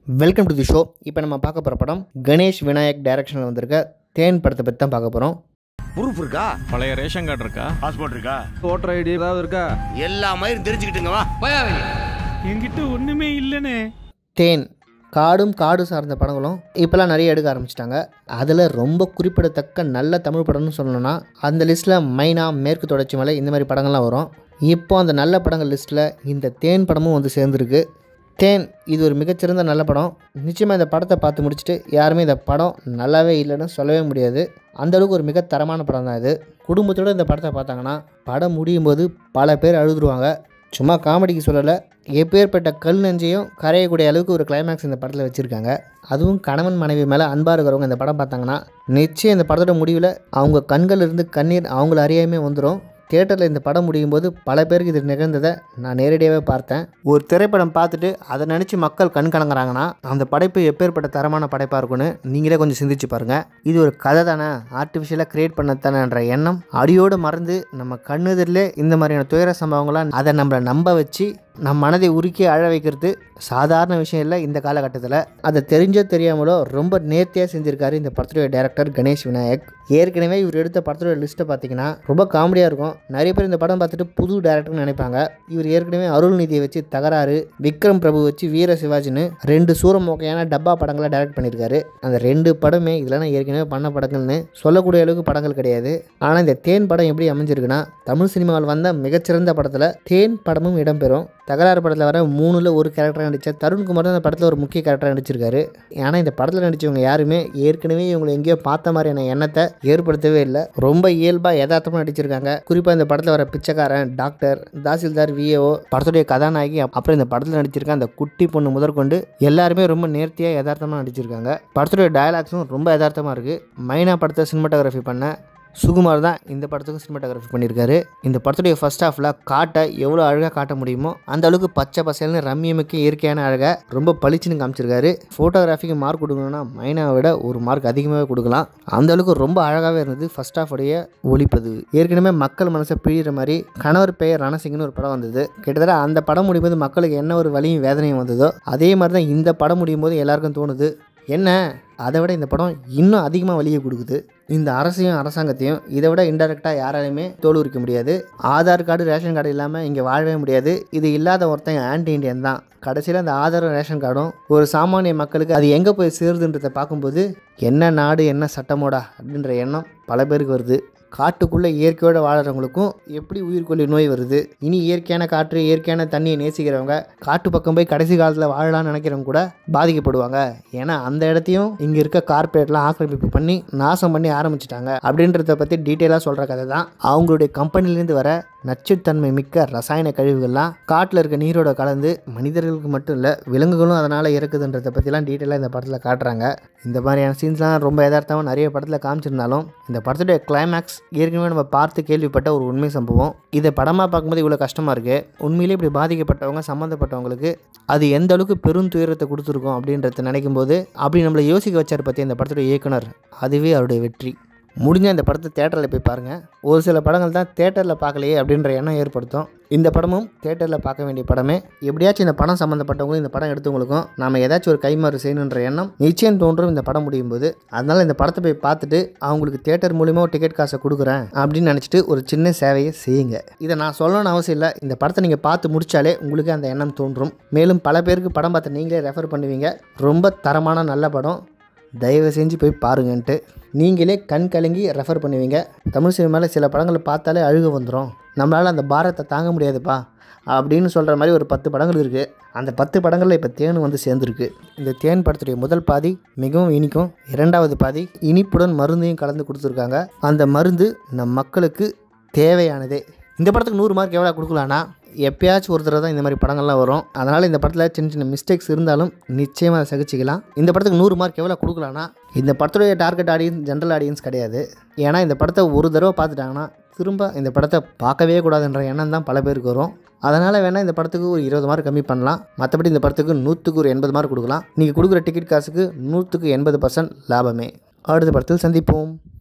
Welcome to the show. இப்போ நம்ம பார்க்க போகிற படம் கணேஷ் விநாயக் டைரக்ஷனில் வந்திருக்க தேன் படத்தை பற்றி தான் பார்க்க போகிறோம். ப்ரூஃப் இருக்கா? பழைய ரேஷன் கார்டு இருக்கா? பாஸ்போர்ட் இருக்கா? ஓட்டர் ஐடி ஏதாவது இருக்கா? எல்லா மாதிரி தெரிஞ்சுக்கிட்டுங்க வா. என்கிட்ட ஒன்றுமே இல்லைனே. தேன் காடு சார்ந்த படங்களும் இப்போல்லாம் நிறைய எடுக்க ஆரம்பிச்சிட்டாங்க. அதில் ரொம்ப குறிப்பிடத்தக்க நல்ல தமிழ் படம்னு சொல்லணும்னா அந்த லிஸ்ட்டில் மைனா, மேற்கு தொடர்ச்சி மலை இந்த மாதிரி படங்கள்லாம் வரும். இப்போ அந்த நல்ல படங்கள் லிஸ்ட்டில் இந்த தேன் படமும் வந்து சேர்ந்துருக்கு. தேன் இது ஒரு மிகச்சிறந்த நல்ல படம். நிச்சயமாக இந்த படத்தை பார்த்து முடிச்சுட்டு யாருமே இந்த படம் நல்லாவே இல்லைன்னு சொல்லவே முடியாது. அந்தளவுக்கு ஒரு மிக தரமான படம் தான் இது. குடும்பத்தோடு இந்த படத்தை பார்த்தாங்கன்னா படம் முடியும் போது பல பேர் அழுதுருவாங்க. சும்மா காமெடிக்கு சொல்லலை, எப்பேற்பட்ட கல் நெஞ்சையும் கரையக்கூடிய அளவுக்கு ஒரு கிளைமேக்ஸ் இந்த படத்தில் வச்சுருக்காங்க. அதுவும் கணவன் மனைவி மேலே அன்பாக இருக்கிறவங்க இந்த படம் பார்த்தாங்கன்னா நிச்சயம் இந்த படத்தோட முடிவில் அவங்க கண்களிலிருந்து கண்ணீர் அவங்கள அறியாமே வந்துடும். தியேட்டரில் இந்த படம் முடியும் போது பல பேருக்கு இது நிகழ்ந்ததை நான் நேரடியாகவே பார்த்தேன். ஒரு திரைப்படம் பார்த்துட்டு அதை நினச்சி மக்கள் கண் கலங்குறாங்கன்னா அந்த படைப்பு எப்பேற்பட்ட தரமான படைப்பாக இருக்குன்னு நீங்களே கொஞ்சம் சிந்திச்சு பாருங்கள். இது ஒரு கதை தானே, ஆர்டிஃபிஷியலாக க்ரியேட் பண்ணத்தானேன்ற எண்ணம் அடியோடு மறந்து நம்ம கண்ணெதிரிலே இந்த மாதிரியான துயர சம்பவங்களாம் அதை நம்மளை நம்ப வச்சு நம் மனதை உருக்கி அழ வைக்கிறது சாதாரண விஷயம் இல்லை. இந்த காலகட்டத்தில் அதை தெரிஞ்சோ தெரியாமலோ ரொம்ப நேர்த்தியாக செஞ்சுருக்காரு இந்த படத்துடைய டைரக்டர் கணேஷ் விநாயக். ஏற்கனவே இவர் எடுத்த படத்துடைய லிஸ்ட்டை பார்த்தீங்கன்னா ரொம்ப காமெடியாக இருக்கும். நிறைய பேர் இந்த படம் பார்த்துட்டு புது டைரக்டர்னு நினைப்பாங்க. இவர் ஏற்கனவே அருள்நிதியை வச்சு தகராறு, விக்ரம் பிரபு வச்சு வீர சிவாஜின்னு 2 சூரமோக்கையான டப்பா படங்களை டைரக்ட் பண்ணியிருக்காரு. அந்த 2 படமே இதெல்லாம் ஏற்கனவே பண்ண படங்கள்னு சொல்லக்கூடிய அளவுக்கு படங்கள் கிடையாது. ஆனால் இந்த தேன் படம் எப்படி அமைஞ்சிருக்குன்னா தமிழ் சினிமாவில் வந்த மிகச்சிறந்த படத்தில் தேன் படமும் இடம்பெறும். தகராறு படத்தில் வர 3ல் 1 கேரக்டராக நடித்த தருண்குமார் தான் இந்த படத்தில் ஒரு முக்கிய கேரக்டராக நடிச்சிருக்காரு. ஏன்னா இந்த படத்தில் நடித்தவங்க யாருமே ஏற்கனவே இவங்களை எங்கேயோ பார்த்த மாதிரியான எண்ணத்தை ஏற்படுத்தவே இல்லை. ரொம்ப இயல்பாக யதார்த்தமாக நடிச்சிருக்காங்க. குறிப்பாக இந்த படத்தில் வர பிச்சைக்காரன், டாக்டர், தாசில்தார், விஏஓ, படத்துடைய கதாநாயகி, அப்புறம் இந்த படத்தில் நடிச்சிருக்க அந்த குட்டி பொண்ணு முதற்கொண்டு எல்லாருமே ரொம்ப நேர்த்தியாக யதார்த்தமாக நடிச்சிருக்காங்க. படத்துடைய டயலாக்ஸும் ரொம்ப யதார்த்தமாக இருக்குது. மைனா படத்தை சினிமாட்டோகிராஃபி பண்ண சுகுமார் தான் இந்த படத்துக்கு சினிமாட்டோகிராஃபி பண்ணியிருக்காரு. இந்த படத்துடைய ஃபர்ஸ்ட் ஹாஃபில் காட்டை எவ்வளோ அழகாக காட்ட முடியுமோ அந்த அளவுக்கு பச்சை பசேல்னு ரம்மியமிக்க இயற்கையான அழகாக ரொம்ப பளிச்சுன்னு காமிச்சிருக்காரு. ஃபோட்டோகிராஃபிக்கு மார்க் கொடுக்கணும்னா மைனாவை விட ஒரு மார்க் அதிகமாகவே கொடுக்கலாம். அந்த அளவுக்கு ரொம்ப அழகாகவே இருந்தது ஃபர்ஸ்ட் ஹாஃபுடைய ஒளிப்பதிவு. ஏற்கனவே மக்கள் மனசை பிழிகிற மாதிரி கணவர் பெயர் ரணசிங்னு ஒரு படம் வந்தது. கிட்டத்தட்ட அந்த படம் முடியும் போது மக்களுக்கு என்ன ஒரு வலியும் வேதனையும் வந்ததோ அதே மாதிரி தான் இந்த படம் முடியும் போது எல்லாருக்கும் தோணுது. என்ன அதை விட இந்த படம் இன்னும் அதிகமாக வலியை கொடுக்குது. இந்த அரசையும் அரசாங்கத்தையும் இதை விட இன்டெரக்டாக யாராலையுமே தோல் உரிக்க முடியாது. ஆதார் கார்டு, ரேஷன் கார்டு இல்லாமல் இங்கே வாழவே முடியாது. இது இல்லாத ஒருத்தன் ஆன்டி இண்டியன் தான். கடைசியில் அந்த ஆதாரம், ரேஷன் கார்டும் ஒரு சாமானிய மக்களுக்கு அது எங்கே போய் சேருதுன்றதை பார்க்கும்போது என்ன நாடு, என்ன சட்டமோடா அப்படின்ற எண்ணம் பல பேருக்கு வருது. காட்டுக்குள்ளே இயற்கையோடு வாழறவங்களுக்கும் எப்படி உயிர்கொல்லி நோய் வருது. இனி இயற்கையான காற்று, இயற்கையான தண்ணியை நேசிக்கிறவங்க காட்டு பக்கம் போய் கடைசி காலத்தில் வாழலாம்னு நினைக்கிறவங்க கூட பாதிக்கப்படுவாங்க. ஏன்னா அந்த இடத்தையும் இங்கே இருக்க கார்பரேட்லாம் ஆக்கிரமிப்பு பண்ணி நாசம் பண்ணி ஆரம்பிச்சிட்டாங்க. அப்படின்றத பற்றி டீட்டெயிலாக சொல்கிற கதை தான். அவங்களுடைய கம்பெனிலேருந்து வர நச்சுத்தன்மை மிக்க ரசாயன கழிவுகள்லாம் காட்டில் இருக்க நீரோட கலந்து மனிதர்களுக்கு மட்டும் இல்லை விலங்குகளும் அதனால் இறக்குதுன்றதை பற்றிலாம் டீட்டெயிலாக இந்த படத்தில் காட்டுறாங்க. இந்த மாதிரியான சீன்ஸ்லாம் ரொம்ப யதார்த்தமாக நிறைய படத்தில் காமிச்சிருந்தாலும் இந்த படத்துடைய கிளைமேக்ஸ் ஏற்கனவே நம்ம பார்த்து கேள்விப்பட்ட ஒரு உண்மை சம்பவம். இதை படமாக பார்க்கும்போது இவ்வளோ கஷ்டமாக இருக்குது. உண்மையிலே இப்படி பாதிக்கப்பட்டவங்க, சம்மந்தப்பட்டவங்களுக்கு அது எந்த அளவுக்கு பெரும் துயரத்தை கொடுத்துருக்கோம் அப்படின்றத நினைக்கும் போது அப்படி நம்மளை யோசிக்க வச்சார் பற்றி இந்த படத்துடைய இயக்குனர். அதுவே அவருடைய வெற்றி. முடிஞ்ச இந்த படத்தை தேட்டரில் போய் பாருங்கள். ஒரு சில படங்கள் தான் தேட்டரில் பார்க்கலையே அப்படின்ற எண்ணம் ஏற்படுத்தும். இந்த படமும் தேட்டரில் பார்க்க வேண்டிய படமே. எப்படியாச்சும் இந்த படம் சம்மந்தப்பட்டவங்களும் இந்த படம் எடுத்தவங்களுக்கும் நாம் ஏதாச்சும் ஒரு கைமாறு செய்யணுன்ற எண்ணம் நிச்சயம் தோன்றும் இந்த படம் முடியும் போது. அதனால் இந்த படத்தை போய் பார்த்துட்டு அவங்களுக்கு தேட்டர் மூலிமா டிக்கெட் காசை கொடுக்குறேன் அப்படின்னு நினச்சிட்டு ஒரு சின்ன சேவையை செய்யுங்க. இதை நான் சொல்லணும்னு அவசியம் இல்லை. இந்த படத்தை நீங்கள் பார்த்து முடித்தாலே உங்களுக்கு அந்த எண்ணம் தோன்றும். மேலும் பல பேருக்கு படம் பார்த்து நீங்களே ரெஃபர் பண்ணுவீங்க. ரொம்ப தரமான நல்ல படம், தயவு செஞ்சு போய் பாருங்கன்ட்டு நீங்களே கண் கலங்கி ரெஃபர் பண்ணுவீங்க. தமிழ் சினிமாவில் சில படங்களை பார்த்தாலே அழுக வந்துடும். நம்மளால் அந்த பாரத்தை தாங்க முடியாதுப்பா அப்படின்னு சொல்கிற மாதிரி ஒரு 10 படங்கள் இருக்குது. அந்த 10 படங்களில் இப்போ தேன் வந்து சேர்ந்துருக்கு. இந்த தேன் படத்துடைய முதல் பாதி மிகவும் இனிக்கும், 2வது பாதி இனிப்புடன் மருந்தையும் கலந்து கொடுத்துருக்காங்க. அந்த மருந்து நம் மக்களுக்கு தேவையானதே. இந்த படத்துக்கு 100 மார்க் எவ்வளோ கொடுக்கலான்னா எப்பயாச்சும் ஒரு தடவை தான் இந்த மாதிரி படங்கள்லாம் வரும். அதனால் இந்த படத்தில் சின்ன சின்ன மிஸ்டேக்ஸ் இருந்தாலும் நிச்சயமாக அதை சகிச்சிக்கலாம். இந்த படத்துக்கு 100 மார்க் எவ்வளோ கொடுக்கலான்னா இந்த படத்துடைய டார்கெட் ஆடியன்ஸ் ஜென்ரல் ஆடியன்ஸ் கிடையாது. ஏன்னா இந்த படத்தை ஒரு தடவை பார்த்துட்டாங்கன்னா திரும்ப இந்த படத்தை பார்க்கவே கூடாதுன்ற எண்ணம் தான் பல பேருக்கு வரும். அதனால் வேணால் இந்த படத்துக்கு ஒரு 20 மார்க் கம்மி பண்ணலாம். மற்றபடி இந்த படத்துக்கு 100க்கு ஒரு 80 மார்க் கொடுக்கலாம். நீங்கள் கொடுக்குற டிக்கெட் காசுக்கு 100க்கு 80% லாபமே. அடுத்த படத்தில் சந்திப்போம்.